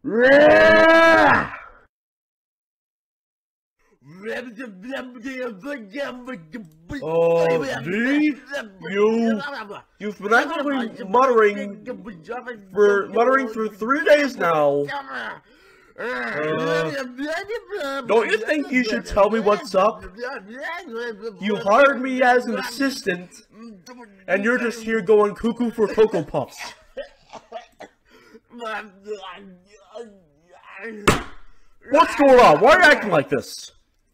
You've been actually muttering through 3 days now. Don't you think you should tell me what's up? You hired me as an assistant, and you're just here going cuckoo for Cocoa Puffs. What's going on? Why are you acting like this?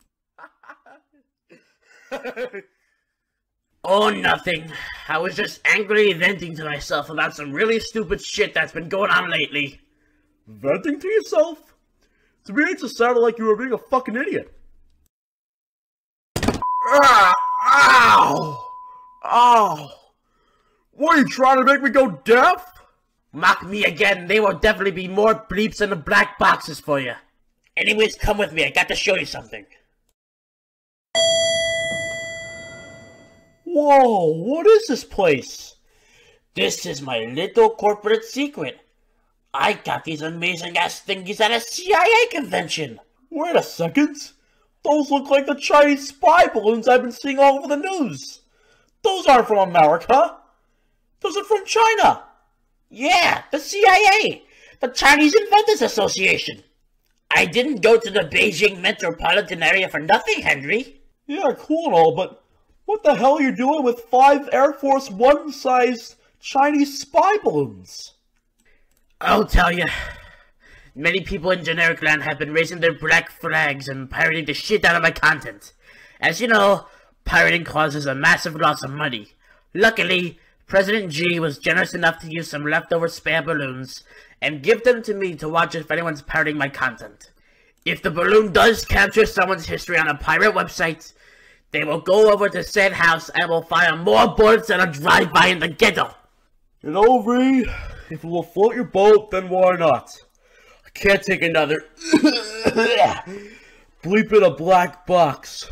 Oh, nothing. I was just angrily venting to myself about some really stupid shit that's been going on lately. Venting to yourself? To me, it just sounded like you were being a fucking idiot. Ow! Ow! What, are you trying to make me go deaf? Mock me again, they will definitely be more bleeps in the black boxes for you. Anyways, come with me, I got to show you something. Whoa, what is this place? This is my little corporate secret. I got these amazing ass thingies at a CIA convention. Wait a second. Those look like the Chinese spy balloons I've been seeing all over the news. Those aren't from America. Those are from China. Yeah, the CIA. The Chinese Inventors Association. I didn't go to the Beijing metropolitan area for nothing, Henry. Yeah, cool and all, but what the hell are you doing with 5 Air Force One-sized Chinese spy balloons? I'll tell you. Many people in generic land have been raising their black flags and pirating the shit out of my content. As you know, pirating causes a massive loss of money. Luckily, President G was generous enough to use some leftover spare balloons and give them to me to watch if anyone's pirating my content. If the balloon does capture someone's history on a pirate website, they will go over to said house and will fire more bullets than a drive-by in the ghetto. You know, V, if it will float your boat, then why not? I can't take another bleep in a black box.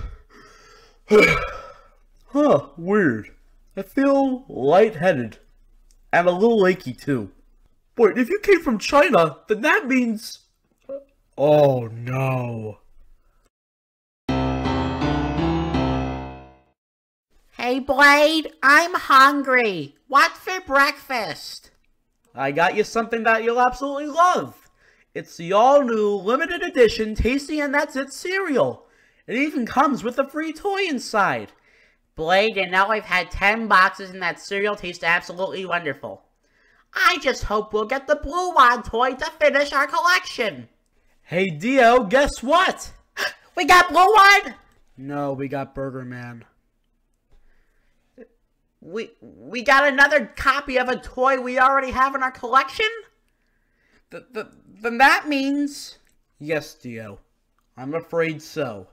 Huh, weird. I feel lightheaded. And a little achy, too. Wait, if you came from China, then that means... Oh, no. Hey, Blade, I'm hungry. What for breakfast? I got you something that you'll absolutely love. It's the all-new, limited edition Tasty and That's It cereal. It even comes with a free toy inside. Blade, you know I've had 10 boxes and that cereal tastes absolutely wonderful. I just hope we'll get the Blue Wand toy to finish our collection. Hey, Dio, guess what? We got Blue Wand? No, we got Burger Man. We got another copy of a toy we already have in our collection? Then that means... Yes, Dio. I'm afraid so.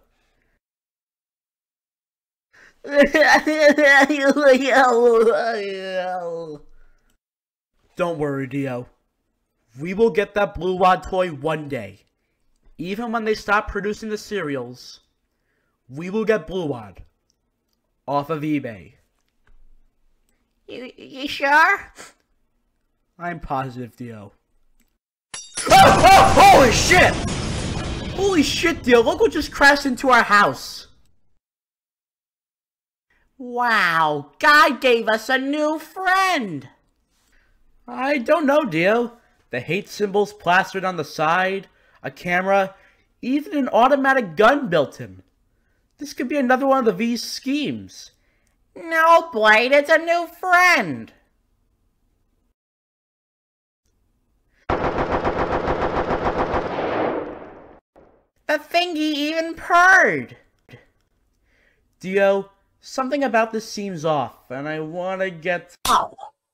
Don't worry, Dio. We will get that Blue Wand toy one day. Even when they stop producing the cereals, we will get Blue Wand off of eBay. You sure? I'm positive, Dio. Oh, holy shit! Holy shit, Dio, look what just crashed into our house. Wow, God gave us a new friend. I don't know, Dio. The hate symbols plastered on the side, a camera, even an automatic gun built in. This could be another one of the V's schemes. No, Blade, it's a new friend. The thingy even purred. Dio, something about this seems off, and I want to get... Oh.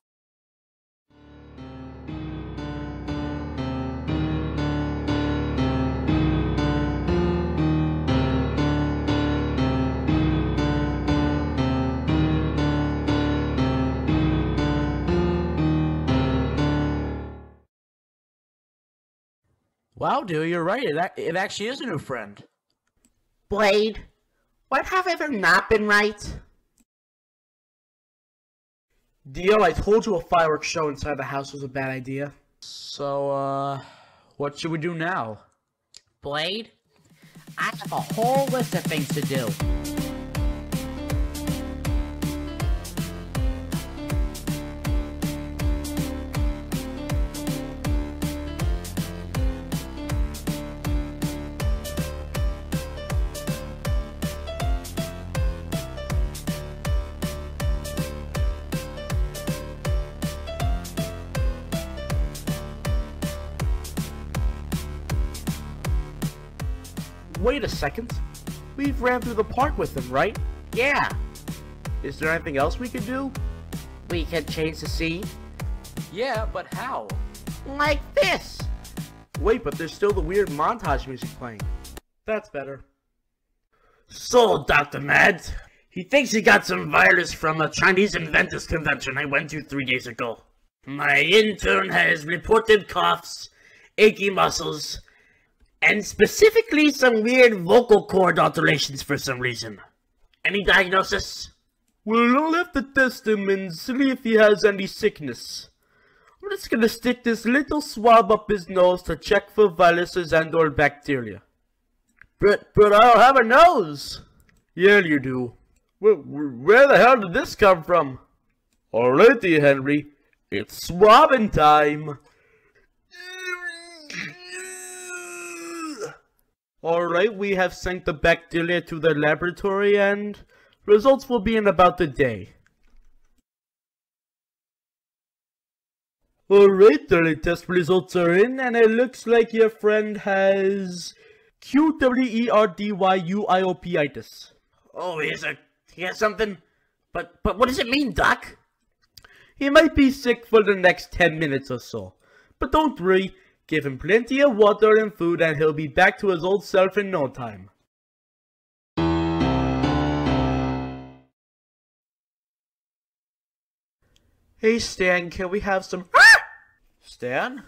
Wow, dude, you're right. It actually is a new friend. Blade, what have I ever not been right? Dio, I told you a fireworks show inside the house was a bad idea. So, What should we do now? Blade, I have a whole list of things to do. Wait a second. We've ran through the park with him, right? Yeah, Is there anything else we could do? we can change the scene Yeah, but how? like this. Wait, but there's still the weird montage music playing. That's better. So, Dr. Mad, he thinks he got some virus from a Chinese inventors convention I went to 3 days ago. My intern has reported coughs, achy muscles, and specifically some weird vocal cord alterations for some reason. Any diagnosis? We'll have to test him and see if he has any sickness. I'm just gonna stick this little swab up his nose to check for viruses and or bacteria. But I don't have a nose! Yeah, you do. Where the hell did this come from? Alrighty, Henry. It's swabbing time! Alright, we have sent the bacteria to the laboratory and results will be in about a day. Alright, the test results are in and it looks like your friend has QWERDYUIOPitis. Oh, he has something? But what does it mean, Doc? He might be sick for the next 10 minutes or so. But don't worry, give him plenty of water and food and he'll be back to his old self in no time. Hey Stan, can we have some... Stan?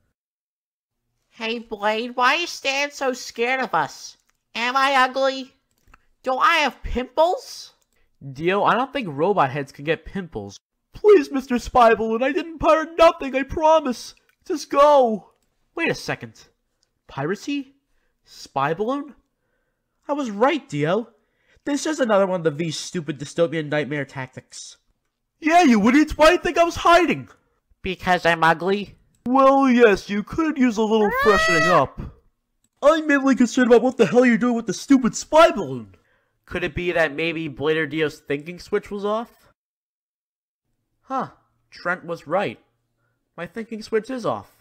Hey, Blade, why are you Stan so scared of us? Am I ugly? Do I have pimples? Dio, I don't think robot heads can get pimples. Please, Mr. Spyballoon, I didn't pirate nothing, I promise. Just go. Wait a second. Piracy? Spyballoon? I was right, Dio. This is another one of these stupid dystopian nightmare tactics. Yeah, you idiots, why do you think I was hiding? Because I'm ugly? Well, yes, you could use a little freshening up. I'm mainly concerned about what the hell you're doing with the stupid spy balloon. Could it be that maybe Blade or Dio's thinking switch was off? Huh, Trent was right. My thinking switch is off.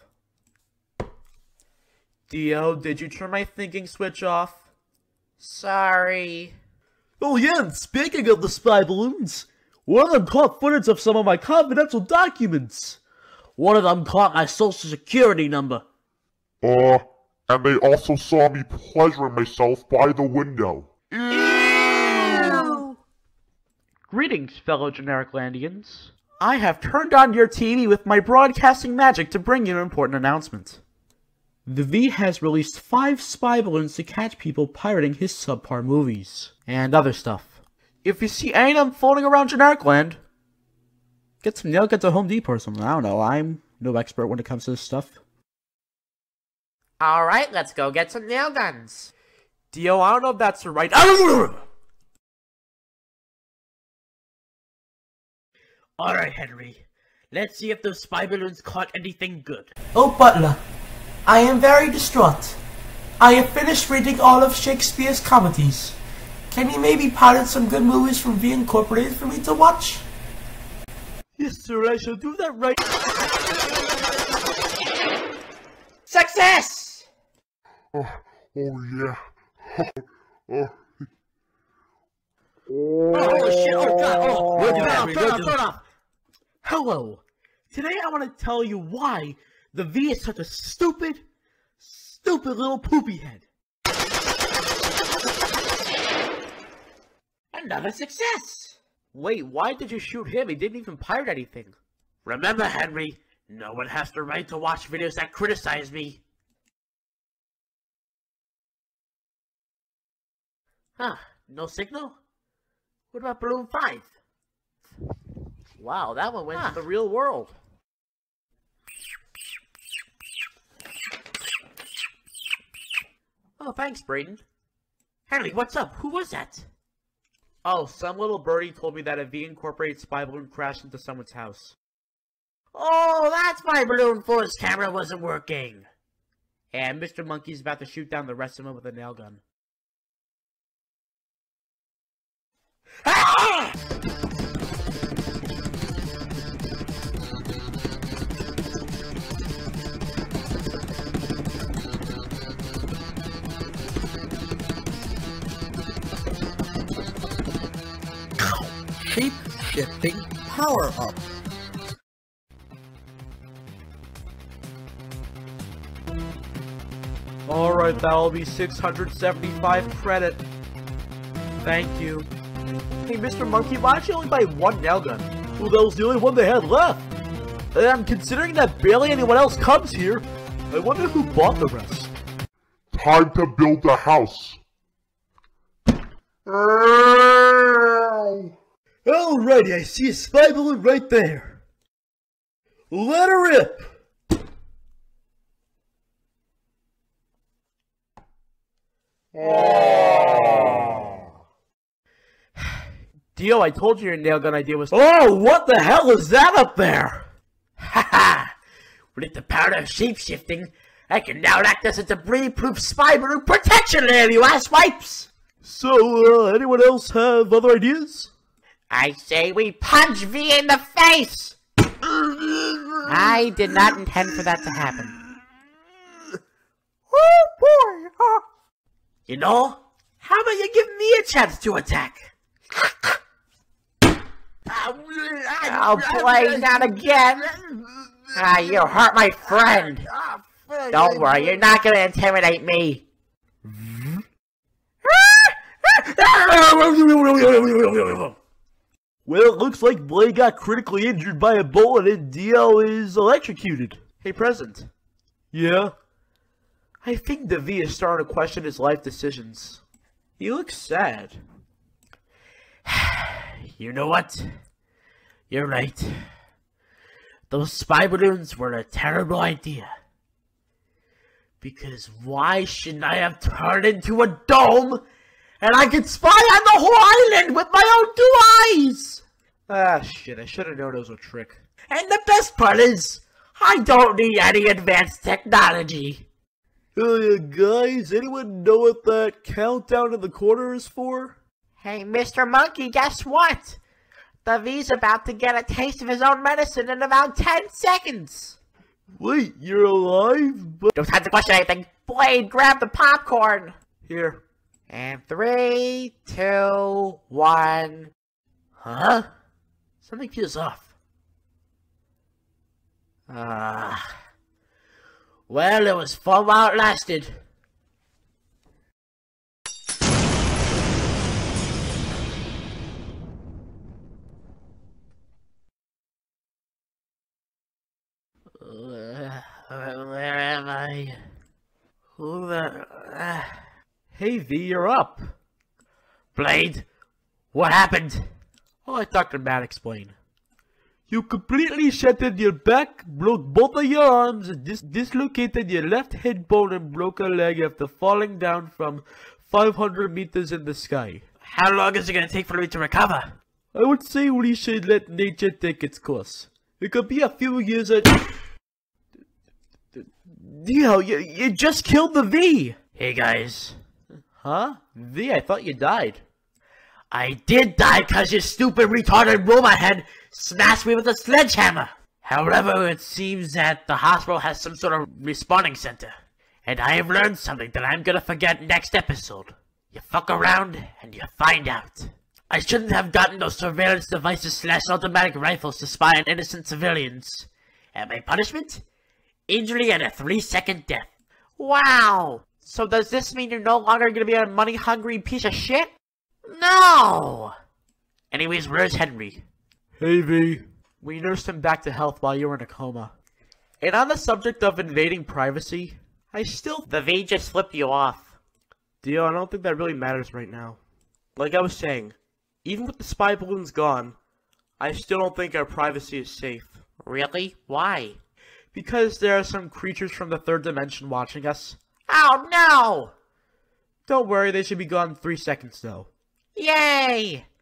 Dio, did you turn my thinking switch off? Sorry. Oh yeah, and speaking of the spy balloons, one of them caught footage of some of my confidential documents. One of them caught my social security number. And they also saw me pleasuring myself by the window. Ew! Greetings, fellow generic Landians. I have turned on your TV with my broadcasting magic to bring you an important announcement. The V has released 5 spy balloons to catch people pirating his subpar movies. And other stuff. If you see any of them floating around generic land, get some nail guns at Home Depot or something. I don't know, I'm no expert when it comes to this stuff. Alright, let's go get some nail guns. Dio, I don't know if that's the right... Alright, Henry. Let's see if those spy balloons caught anything good. Oh, Butler, I am very distraught. I have finished reading all of Shakespeare's comedies. Can you maybe pilot some good movies from V Incorporated for me to watch? Yes, sir, I shall do that right... Success! Oh yeah. Oh shit, oh god, oh! Turn off! Hello! Today I want to tell you why the V is such a stupid little poopy head. Another success! Wait, why did you shoot him? He didn't even pirate anything. Remember, Henry, no one has the right to watch videos that criticize me. Huh, no signal? What about Balloon 5? Wow, that one went to the real world. Oh, thanks, Braden. Henry, what's up? Who was that? Oh, some little birdie told me that a V Incorporated spy balloon crashed into someone's house. Oh, that's why Balloon 4's camera wasn't working. And Mr. Monkey's about to shoot down the rest of them with a nail gun. Ah! Shape-shifting power-up. Alright, that'll be 675 credit. Thank you. Hey, Mr. Monkey, why don't you only buy one nail gun? Well, that was the only one they had left. And considering that barely anyone else comes here, I wonder who bought the rest. Time to build a house. Alrighty, I see a spy balloon right there. Let her rip! Dio, I told you your nail gun idea was— Oh, what the hell is that up there? Haha! With the power of shape-shifting, I can now act as a debris-proof spy balloon protection layer, you asswipes! So, anyone else have other ideas? I say we punch V in the face! I did not intend for that to happen. Oh boy! You know, how about you give me a chance to attack? Oh, Blade, not again! Ah, you hurt my friend! Don't worry, you're not gonna intimidate me! Well, it looks like Blade got critically injured by a bullet and Dio is electrocuted. Hey, President. Yeah? I think the V is starting to question his life decisions. He looks sad. You know what? You're right. Those spy balloons were a terrible idea. Because why shouldn't I have turned into a dome and I could spy on the whole island with my own 2 eyes? Ah, shit, I should have known it was a trick. And the best part is, I don't need any advanced technology. Guys, anyone know what that countdown in the corner is for? Hey, Mr. Monkey, guess what? The V's about to get a taste of his own medicine in about 10 seconds. Wait, you're alive? But Don't have to question anything. Blade, grab the popcorn. here. And 3, 2, 1. Huh? Something feels off. Well, it was fun while it lasted. Where am I? Who the... Hey, V, you're up. Blade, what happened? I'll let Dr. Matt explain. You completely shattered your back, broke both of your arms, and dislocated your left hip bone and broke a leg after falling down from 500 meters in the sky. How long is it gonna take for me to recover? I would say we should let nature take its course. It could be a few years at... Dio, you just killed the V! Hey guys. Huh? V, I thought you died. I did die cause your stupid retarded robot head smashed me with a sledgehammer. However, it seems that the hospital has some sort of responding center. And I have learned something that I'm gonna forget next episode. You fuck around and you find out. I shouldn't have gotten those surveillance devices / automatic rifles to spy on innocent civilians. And my punishment? Injury and a 3-second death. Wow! So does this mean you're no longer gonna be a money-hungry piece of shit? No! Anyways, where's Henry? Hey, V. We nursed him back to health while you were in a coma. And on the subject of invading privacy, The V just flipped you off. Dio, I don't think that really matters right now. Like I was saying, even with the spy balloons gone, I still don't think our privacy is safe. Really? Why? Because there are some creatures from the third dimension watching us. Oh no! Don't worry, they should be gone in 3 seconds though. Yay!